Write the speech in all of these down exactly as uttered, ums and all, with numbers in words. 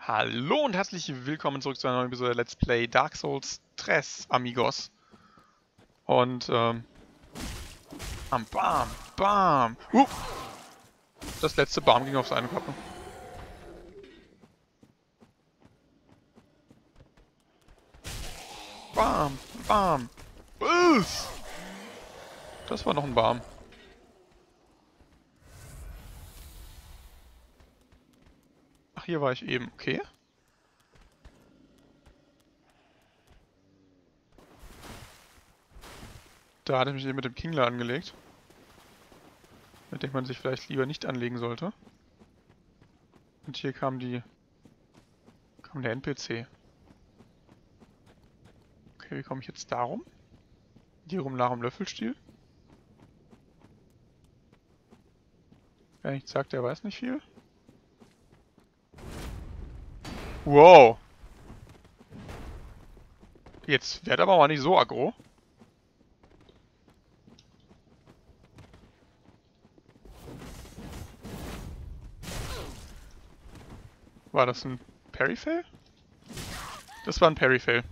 Hallo und herzlich willkommen zurück zu einer neuen Episode Let's Play Dark Souls drei, amigos. Und, ähm... Bam, bam, bam. Uh, das letzte Bam ging auf seine Kappe. Bam, bam. Uff. Das war noch ein Bam. Ach, hier war ich eben. Okay. Da hatte ich mich eben mit dem Kingler angelegt. Mit dem man sich vielleicht lieber nicht anlegen sollte. Und hier kam die... kam der N P C. Okay, wie komme ich jetzt darum? Hier rum nach dem Löffelstiel. Wer nicht sagt, der weiß nicht viel. Wow. Jetzt werd aber mal nicht so aggro. War das ein Parry-Fail? Das war ein Parry-Fail.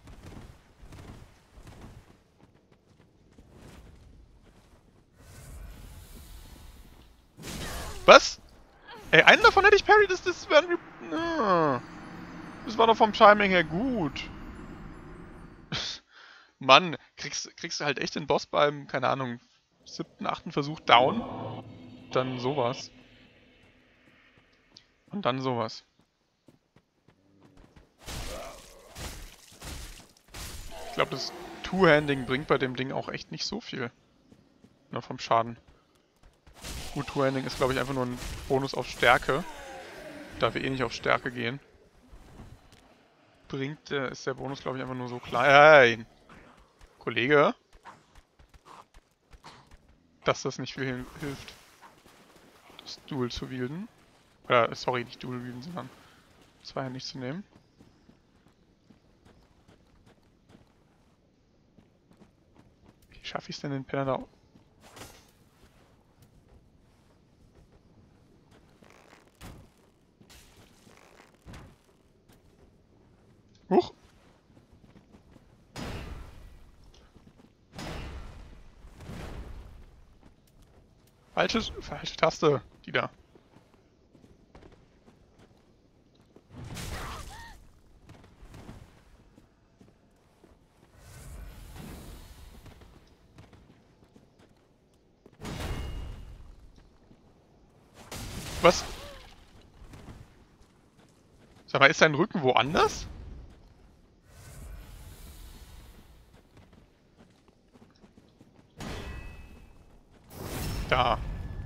Was? Ey, einen davon hätte ich parry, das, das wäre ein... Das war doch vom Timing her gut. Mann, kriegst, kriegst du halt echt den Boss beim, keine Ahnung, siebten, achten Versuch down. Dann sowas. Und dann sowas. Ich glaube, das Two-Handing bringt bei dem Ding auch echt nicht so viel. Nur vom Schaden. Gut, Two-Handing ist, glaube ich, einfach nur ein Bonus auf Stärke. Da wir eh nicht auf Stärke gehen. Bringt, äh, ist der Bonus, glaube ich, einfach nur so klein. Kollege? Dass das nicht viel hilft. Das Dual zu wielden. Oder, sorry, nicht Dual wielden, sondern zwei Hände nicht zu nehmen. Wie schaffe ich es denn, den Penner da... Huch! Falsche, falsche Taste, die da. Was? Sag mal, ist dein Rücken woanders? Da.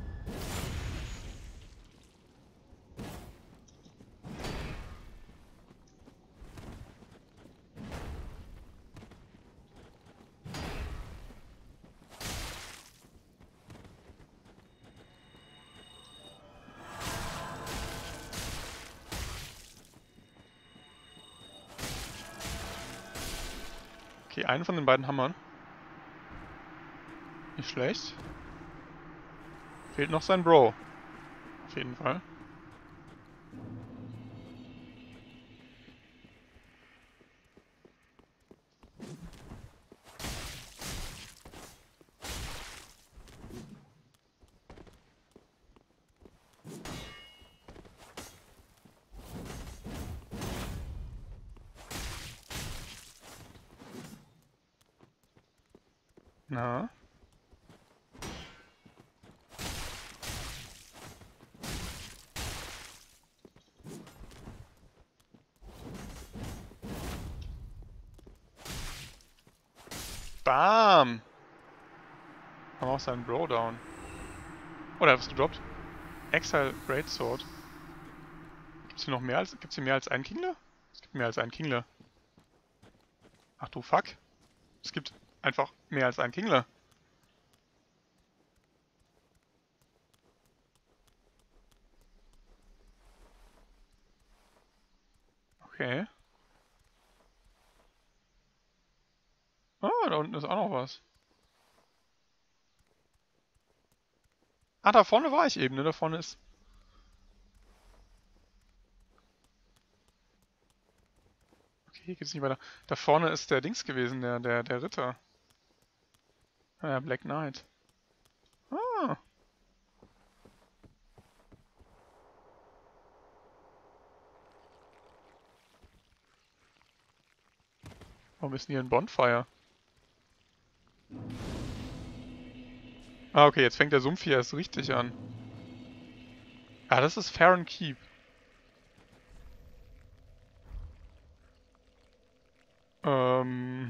Okay, einen von den beiden Hammern. Nicht schlecht. Fehlt noch sein Bro. Auf jeden Fall. Na? Bam! Haben auch seinen Bro down. Oh, der hat was gedroppt. Exile Greatsword. Gibt's hier noch mehr als... Gibt's hier mehr als einen Kingler? Es gibt mehr als einen Kingler. Ach du Fuck. Es gibt einfach mehr als einen Kingler. Okay. Ah, da unten ist auch noch was. Ah, da vorne war ich eben, ne? Da vorne ist... hier geht's nicht weiter. Da vorne ist der Dings gewesen, der, der, der Ritter. Ja, Black Knight. Ah. Warum ist denn hier ein Bonfire? Ah, okay, jetzt fängt der Sumpf hier erst richtig an. Ah, das ist Farron Keep. Ähm...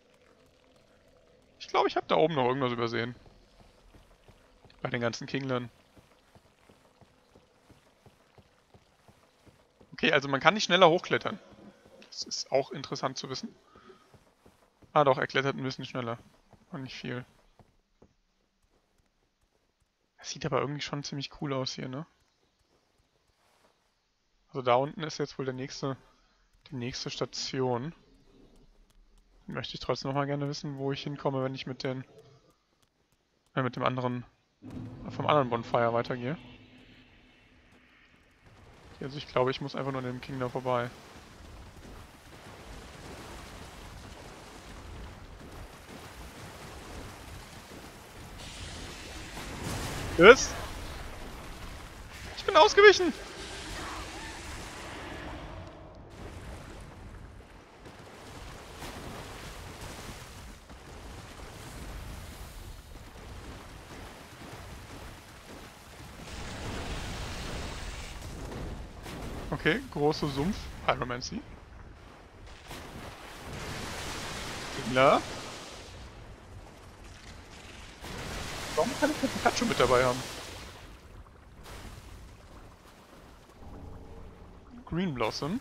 Ich glaube, ich habe da oben noch irgendwas übersehen. Bei den ganzen Kinglern. Okay, also man kann nicht schneller hochklettern. Das ist auch interessant zu wissen. Ah doch, er klettert ein bisschen schneller. Aber nicht viel. Das sieht aber irgendwie schon ziemlich cool aus hier, ne? Also da unten ist jetzt wohl der nächste, die nächste Station. Dann möchte ich trotzdem noch mal gerne wissen, wo ich hinkomme, wenn ich mit den, äh, mit dem anderen, vom anderen Bonfire weitergehe. Also ich glaube, ich muss einfach nur an dem King da vorbei. Was? Ich bin ausgewichen! Okay, große Sumpf. Pyromancy. Kingler. Warum kann ich den Pikachu mit dabei haben? Green Blossom.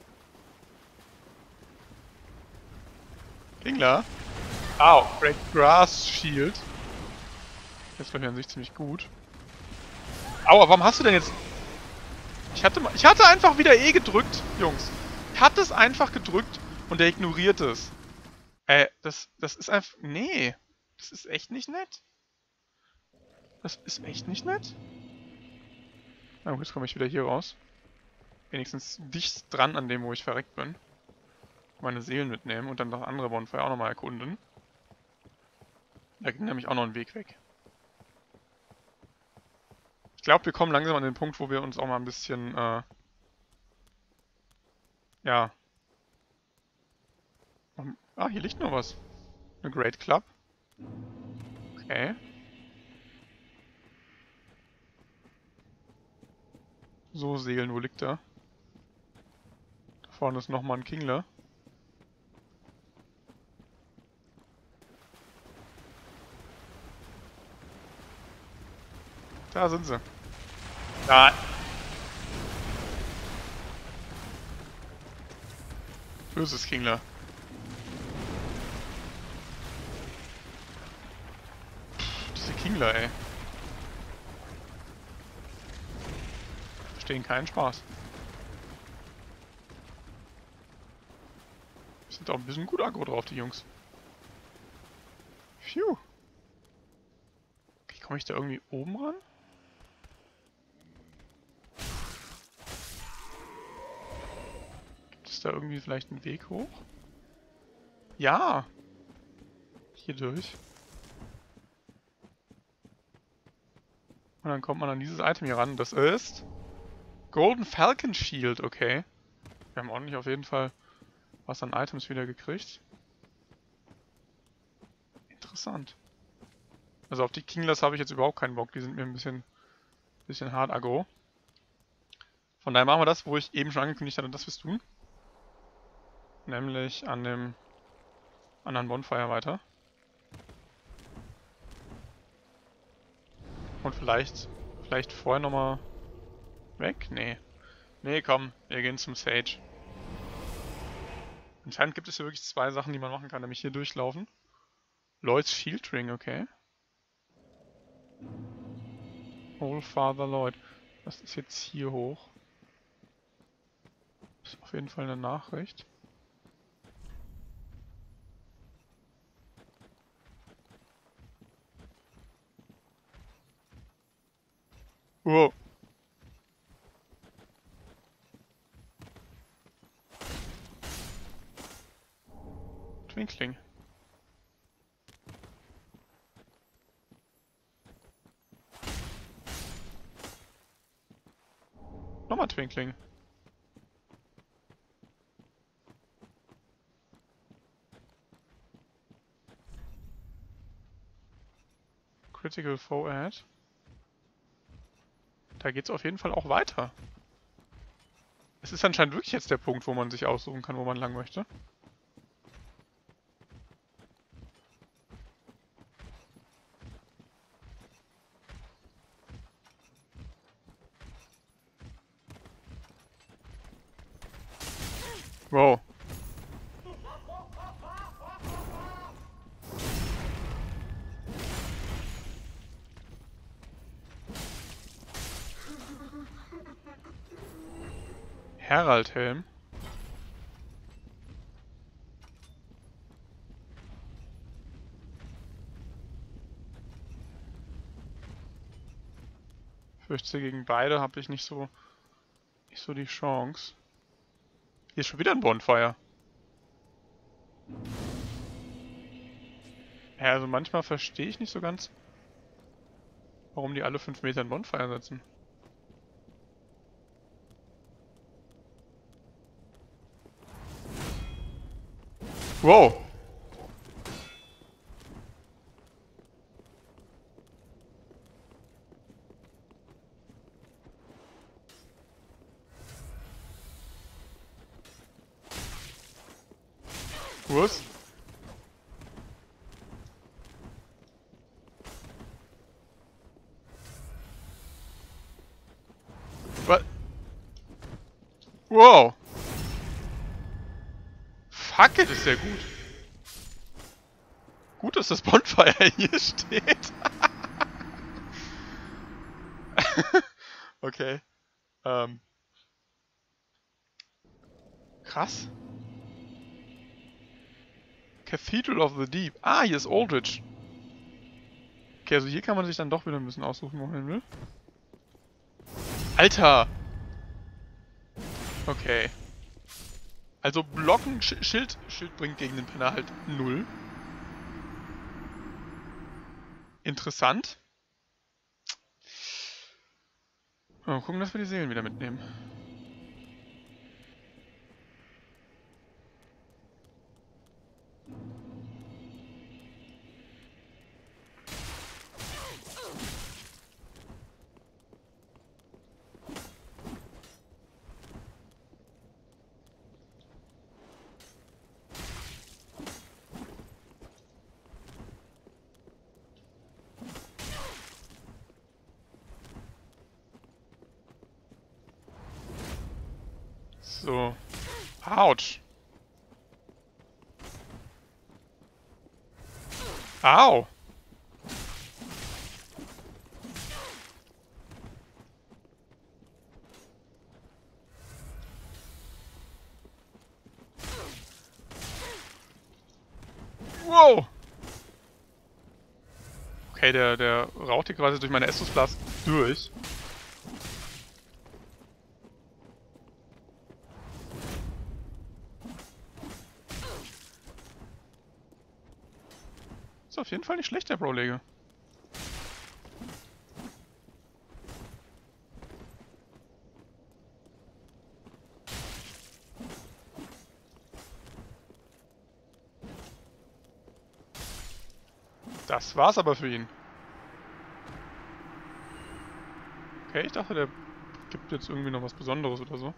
Kingler. Au, Great Grass Shield. Jetzt glaube ich an sich ziemlich gut. Aua, warum hast du denn jetzt... Ich hatte, ich hatte einfach wieder E gedrückt, Jungs. Ich hatte es einfach gedrückt und der ignoriert es. Äh, das, das ist einfach... Nee. Das ist echt nicht nett. Das ist echt nicht nett. Na gut, jetzt komme ich wieder hier raus. Wenigstens dicht dran an dem, wo ich verreckt bin. Meine Seelen mitnehmen und dann das andere Bonfire auch nochmal erkunden. Da ging nämlich auch noch ein Weg weg. Ich glaube, wir kommen langsam an den Punkt, wo wir uns auch mal ein bisschen, äh... Ja. Ah, hier liegt noch was. Eine Great Club. Okay. So, Seelen, wo liegt er? Da vorne ist nochmal ein Kingler. Da sind sie. Da. Böses Kingler. Pff, diese Kingler, ey. Verstehen keinen Spaß. Sind auch ein bisschen gut aggro drauf, die Jungs. Phew. Okay, komme ich da irgendwie oben ran? Gibt es da irgendwie vielleicht einen Weg hoch? Ja! Hier durch. Und dann kommt man an dieses Item hier ran. Das ist... Golden Falcon Shield, okay. Wir haben ordentlich auf jeden Fall was an Items wieder gekriegt. Interessant. Also auf die Kinglers habe ich jetzt überhaupt keinen Bock. Die sind mir ein bisschen, bisschen hart aggro. Von daher machen wir das, wo ich eben schon angekündigt hatte, dass wir es tun. Nämlich an dem anderen Bonfire weiter. Und vielleicht, vielleicht vorher nochmal weg? Nee. Nee, komm, wir gehen zum Sage. Anscheinend gibt es hier wirklich zwei Sachen, die man machen kann, nämlich hier durchlaufen. Lloyd's Shield Ring, okay. All Father Lloyd. Was ist jetzt hier hoch? Ist auf jeden Fall eine Nachricht. Wow. Twinkling. Nochmal Twinkling. Critical Foe Ahead. Da geht's auf jeden Fall auch weiter. Es ist anscheinend wirklich jetzt der Punkt, wo man sich aussuchen kann, wo man lang möchte. Wow. Herald-Helm. Fürchte, gegen beide habe ich nicht so nicht so die Chance. Hier ist schon wieder ein Bonfire. Ja, also manchmal verstehe ich nicht so ganz, warum die alle fünf Meter ein Bonfire setzen. Wow! Was? Was? Wow! Fuck, it, ist ja gut. Gut, dass das Bonfire hier steht. Okay. Ähm. Krass. Cathedral of the Deep. Ah, hier ist Aldrich. Okay, also hier kann man sich dann doch wieder ein bisschen aussuchen, wo man hin will. Alter! Okay. Also Blocken, Sch Schild, Schild bringt gegen den Penner halt null. Interessant. Mal gucken, dass wir die Seelen wieder mitnehmen. So. Autsch. Au. Wow. Okay, der, der raucht hier quasi durch meine Estus Blast durch. Ist auf jeden Fall nicht schlecht, der Bro-Lege. Das war's aber für ihn. Okay, ich dachte, der gibt jetzt irgendwie noch was Besonderes oder so.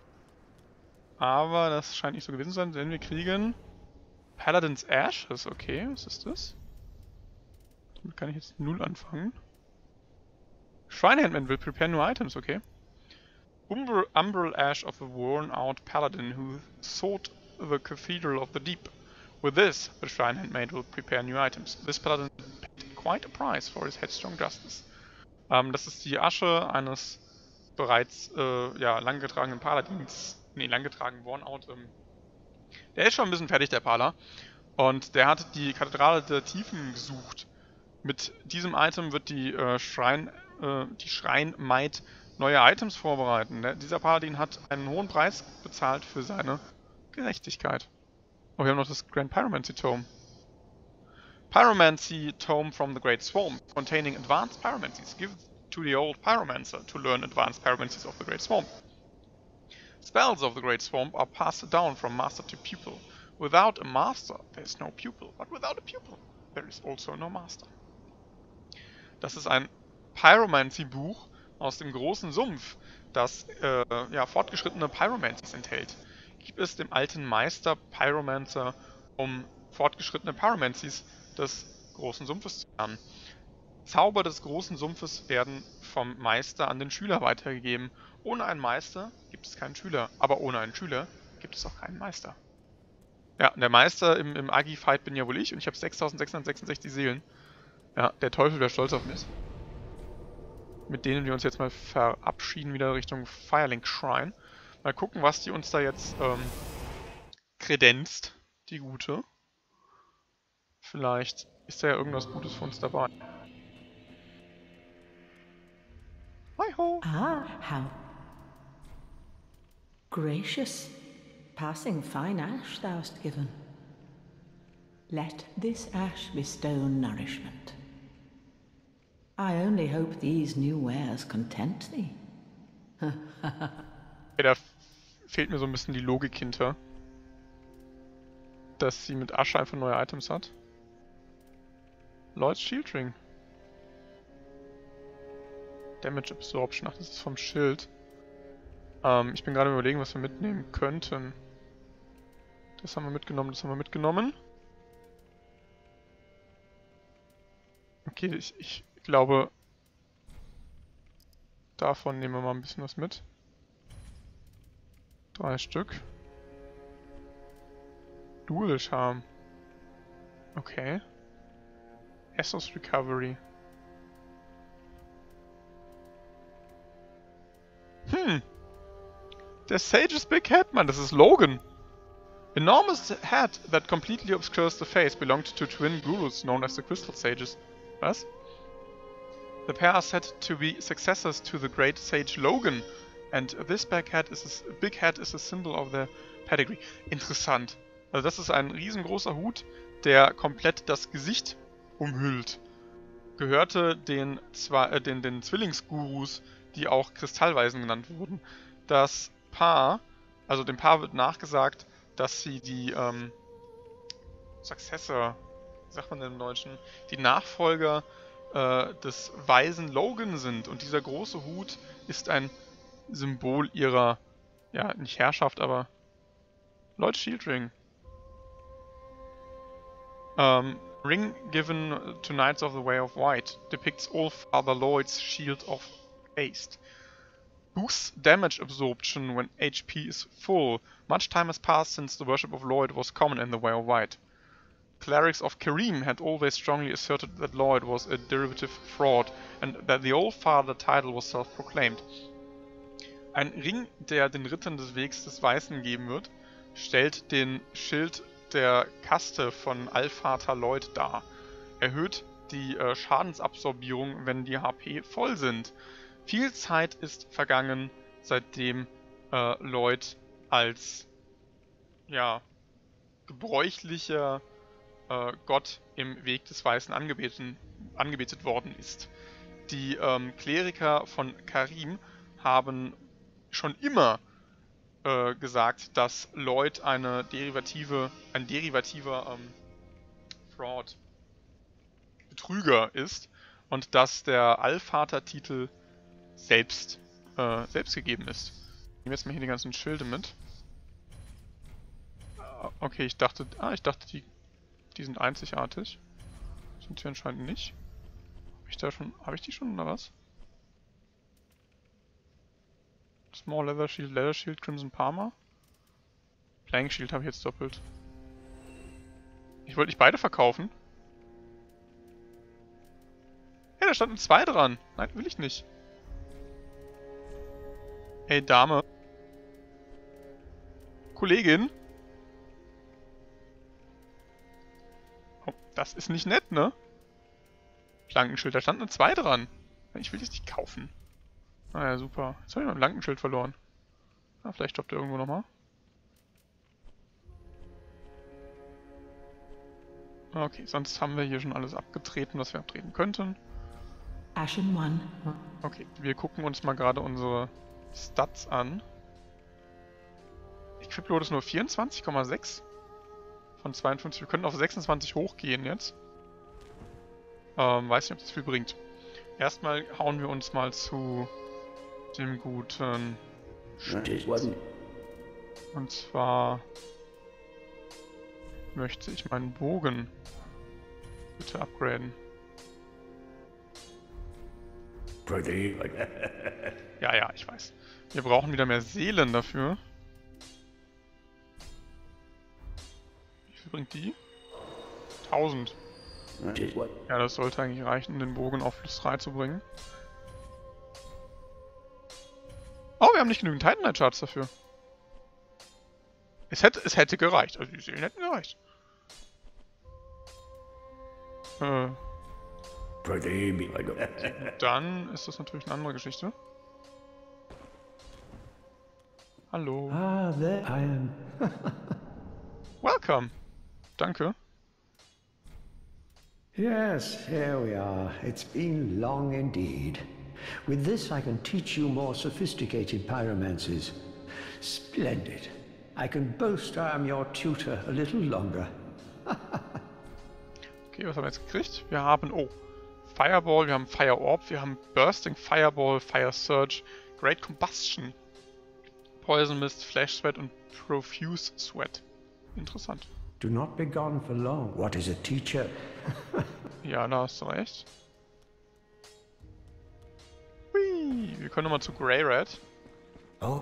Aber das scheint nicht so gewesen zu sein, denn wir kriegen Paladin's Ashes. Okay, was ist das? Damit kann ich jetzt null anfangen. Shrinehandman will prepare new items, okay. Umbral, Umbral Ash of a worn out paladin who sought the Cathedral of the Deep. With this, the Shrinehandmaid will prepare new items. This paladin paid quite a price for his headstrong justice. Ähm, das ist die Asche eines bereits äh, ja, langgetragenen Paladins. Ne, langgetragen, worn out. Ähm, der ist schon ein bisschen fertig, der Pala. Und der hat die Kathedrale der Tiefen gesucht. Mit diesem Item wird die äh, Schrein, äh, die Schreinmaid neue Items vorbereiten. Der, dieser Paladin hat einen hohen Preis bezahlt für seine Gerechtigkeit. Oh, wir haben noch das Grand Pyromancy Tome. Pyromancy Tome from the Great Swamp, containing advanced pyromancies. Give to the old pyromancer to learn advanced pyromancies of the Great Swamp. Spells of the Great Swamp are passed down from master to pupil. Without a master, there is no pupil. But without a pupil, there is also no master. Das ist ein Pyromancy-Buch aus dem großen Sumpf, das äh, ja, fortgeschrittene Pyromancies enthält. Gib es dem alten Meister Pyromancer, um fortgeschrittene Pyromancies des großen Sumpfes zu lernen. Zauber des großen Sumpfes werden vom Meister an den Schüler weitergegeben. Ohne einen Meister gibt es keinen Schüler, aber ohne einen Schüler gibt es auch keinen Meister. Ja, der Meister im, im Agi-Fight bin ja wohl ich und ich habe sechstausendsechshundertsechsundsechzig Seelen. Ja, der Teufel wäre stolz auf mich. Mit denen wir uns jetzt mal verabschieden, wieder Richtung Firelink Shrine. Mal gucken, was die uns da jetzt ähm, kredenzt, die Gute. Vielleicht ist da ja irgendwas Gutes für uns dabei. Hi ho! Ah, how gracious, passing fine ash thou'st given. Let this ash bestow nourishment. I only hope these new wares content thee. Ja, da fehlt mir so ein bisschen die Logik hinter, dass sie mit Asche einfach neue Items hat. Lloyd's Shield Ring. Damage Absorption, ach, das ist vom Schild. Ähm, ich bin gerade überlegen, was wir mitnehmen könnten. Das haben wir mitgenommen, das haben wir mitgenommen. Okay, ich, ich glaube, davon nehmen wir mal ein bisschen was mit. Drei Stück. Dual Charm. Okay. Essos Recovery. Hm. Der Sage's Big Head, man, das ist Logan. Enormous head that completely obscures the face belonged to twin gurus known as the Crystal Sages. Was? The pair are said to be successors to the great sage Logan, and this big head is a, big head is a symbol of their pedigree. Interessant. Also das ist ein riesengroßer Hut, der komplett das Gesicht umhüllt. Gehörte den, zwei, äh, den, den Zwillingsgurus, die auch Kristallweisen genannt wurden. Das Paar, also dem Paar wird nachgesagt, dass sie die ähm, Successor, wie sagt man denn im Deutschen, die Nachfolger äh, des weisen Logan sind. Und dieser große Hut ist ein Symbol ihrer, ja, nicht Herrschaft, aber Lloyd's Shield Ring. Um, ring given to Knights of the Way of White depicts all Father Lloyd's Shield of Haste. Boosts damage absorption when H P is full. Much time has passed since the worship of Lloyd was common in the Way of White. Clerics of Karim had always strongly asserted that Lloyd was a derivative fraud and that the Old Father title was self-proclaimed. Ein Ring, der den Rittern des Wegs des Weißen geben wird, stellt den Schild der Kaste von Allvater Lloyd dar. Erhöht die äh, Schadensabsorbierung, wenn die H P voll sind. Viel Zeit ist vergangen, seitdem äh, Lloyd als ja, gebräuchlicher äh, Gott im Weg des Weißen angebeten, angebetet worden ist. Die ähm, Kleriker von Karim haben schon immer äh, gesagt, dass Lloyd eine derivative, ein derivativer ähm, Fraud, Betrüger ist und dass der Allvater-Titel selbst, äh, selbst gegeben ist. Ich nehme jetzt mal hier die ganzen Schilde mit. Okay, ich dachte, ah, ich dachte, die, die sind einzigartig. Sind sie anscheinend nicht. Habe ich da schon, habe ich die schon oder was? Small Leather Shield, Leather Shield, Crimson Parma. Plank Shield habe ich jetzt doppelt. Ich wollte nicht beide verkaufen. Hey, da standen zwei dran. Nein, will ich nicht. Hey, Dame. Kollegin. Oh, das ist nicht nett, ne? Flankenschild, da standen zwei dran. Ich will das nicht kaufen. Ah ja, super. Jetzt habe ich noch ein Flankenschild verloren. Ah, vielleicht stoppt er irgendwo nochmal. Okay, sonst haben wir hier schon alles abgetreten, was wir abtreten könnten. Ashen One. Okay, wir gucken uns mal gerade unsere Stats an. Equipload ist nur vierundzwanzig Komma sechs von zweiundfünfzig. Wir können auf sechsundzwanzig hochgehen jetzt. Ähm, weiß nicht, ob das viel bringt. Erstmal hauen wir uns mal zu dem guten Sticht. Und zwar möchte ich meinen Bogen bitte upgraden. Ja, ja, ich weiß. Wir brauchen wieder mehr Seelen dafür. Wie viel bringt die? tausend. Ja, das sollte eigentlich reichen, den Bogen auf plus drei zu bringen. Oh, wir haben nicht genügend Titanite Charts dafür. Es hätte, es hätte gereicht. Also die Seelen hätten gereicht. Äh. Dann ist das natürlich eine andere Geschichte. Hallo. Ah, there I am. Welcome. Danke. Yes, here we are. It's been long indeed. With this I can teach you more sophisticated pyromancies. Splendid. I can boast I am your tutor a little longer. Okay, was haben wir jetzt gekriegt? Wir haben, oh, Fireball, wir haben Fire Orb, wir haben Bursting Fireball, Fire Surge, Great Combustion, Poison Mist, Flash Sweat und Profuse Sweat. Interessant. Do not be gone for long. What is a teacher? Ja, da hast du recht. Hui, wir können nochmal zu Grey Red. Oh.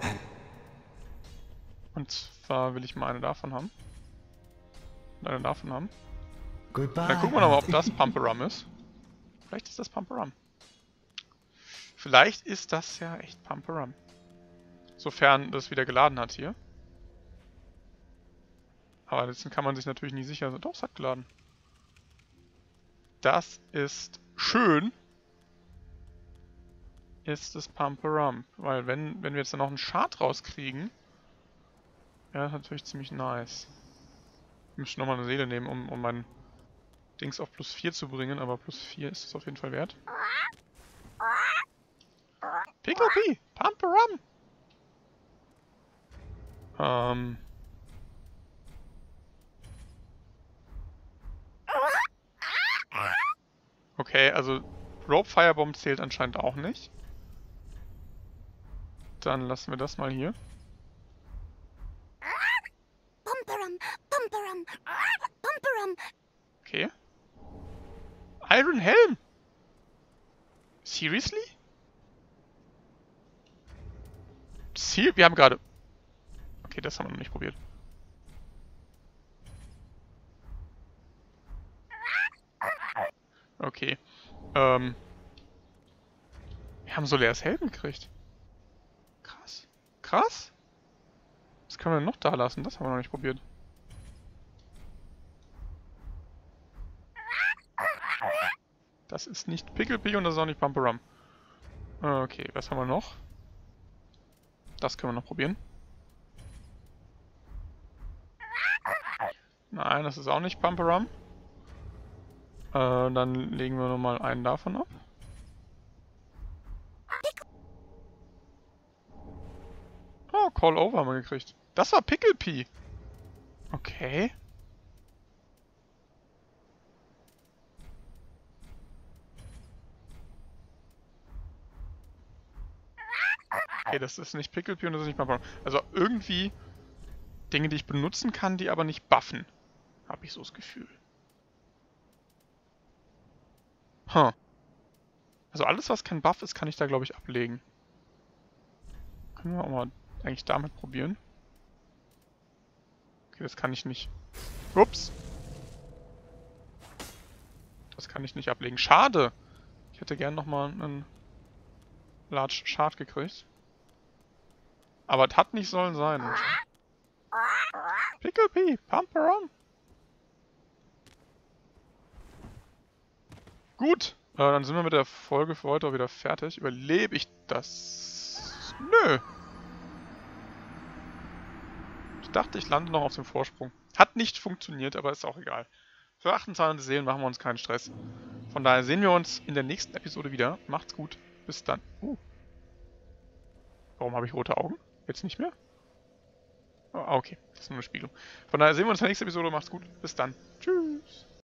Und zwar will ich mal eine davon haben. Und eine davon haben. Goodbye. Dann gucken wir nochmal, ob das Pumperum ist. Vielleicht ist das Pumperum. Vielleicht ist das ja echt Pumperum. Sofern das wieder geladen hat hier. Aber jetzt kann man sich natürlich nicht sicher sein. Doch, es hat geladen. Das ist schön. Ist es Pumperum. Weil wenn, wenn wir jetzt dann noch einen Shard rauskriegen, wäre das natürlich ziemlich nice. Ich müsste nochmal eine Seele nehmen, um, um mein Dings auf plus vier zu bringen, aber plus vier ist es auf jeden Fall wert. Picklebee! Pumperum! Ähm... Okay, also Rope Firebomb zählt anscheinend auch nicht. Dann lassen wir das mal hier. Pumperum, pumperum, pumperum. Okay. Iron Helm! Seriously? Ziel? Wir haben gerade... Okay, das haben wir noch nicht probiert. Okay. Ähm. Wir haben Solaires Helm gekriegt. Krass. Krass? Was können wir denn noch da lassen? Das haben wir noch nicht probiert. Das ist nicht Picklebee und das ist auch nicht Pumperum. Okay, was haben wir noch? Das können wir noch probieren. Nein, das ist auch nicht Pumperum. Äh, dann legen wir nochmal einen davon ab. Oh, Call Over haben wir gekriegt. Das war Picklebee. Okay. Okay, das ist nicht Picklebee und das ist nicht Pumperum. Also irgendwie Dinge, die ich benutzen kann, die aber nicht buffen. Habe ich so das Gefühl. Huh. Also alles, was kein Buff ist, kann ich da, glaube ich, ablegen. Können wir auch mal eigentlich damit probieren. Okay, das kann ich nicht. Ups. Das kann ich nicht ablegen. Schade. Ich hätte gern nochmal einen Large Shard gekriegt. Aber es hat nicht sollen sein. Picklebee, Pumperum. Gut, äh, dann sind wir mit der Folge für heute auch wieder fertig. Überlebe ich das? Nö. Ich dachte, ich lande noch auf dem Vorsprung. Hat nicht funktioniert, aber ist auch egal. Für achtundzwanzig Seelen machen wir uns keinen Stress. Von daher sehen wir uns in der nächsten Episode wieder. Macht's gut. Bis dann. Uh. Warum habe ich rote Augen? Jetzt nicht mehr? Oh, okay. Das ist nur eine Spiegelung. Von daher sehen wir uns in der nächsten Episode. Macht's gut. Bis dann. Tschüss.